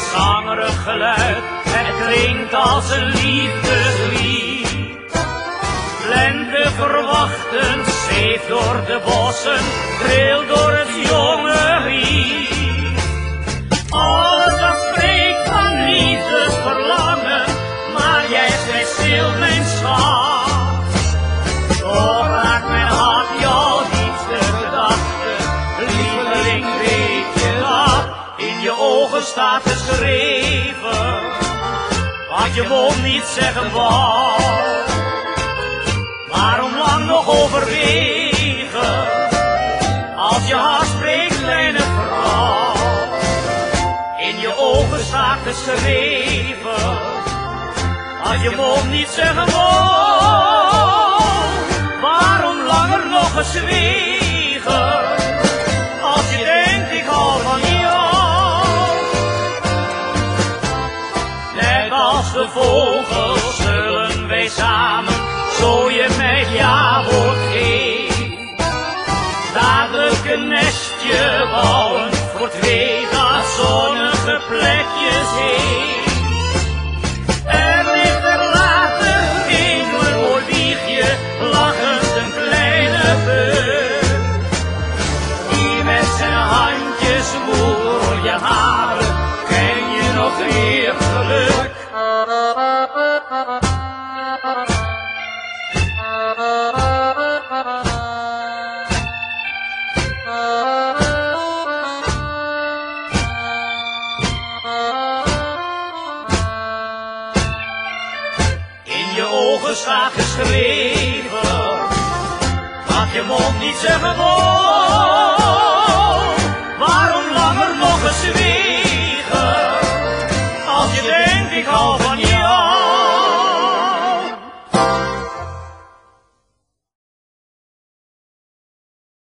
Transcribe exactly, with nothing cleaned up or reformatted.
zangerig geluid, het klinkt als een liefdeslied. Lente verwachtend, zeeft door de bossen, trilt door het jonge riet. Alles dat spreekt van liefdesverlangen, maar jij zijt stil, mijn schat. Toch raakt mijn hart jouw diepste gedachte, lieveling, weet je dat? In je ogen staat geschreven, wat je mond niet zeggen wou. Waarom lang nog overwegen, als je hart spreekt, kleine vrouw? In je ogen staat geschreven, wat je mond niet zeggen wou. Waarom langer nog gezwegen, als je denkt ik hou van jou? Net als de vogels zullen wij samen, zo je mij het ja-woord geeft, dadelijk een nestje bouwen voor twee dat zonnige plekjes heeft. Er ligt er later in een mooi wiegje, lachend een kleine beuk, die met zijn handjes woer door je haren, ken je nog meer geluk? In je ogen staat geschreven, wat je mond niet zeggen wil.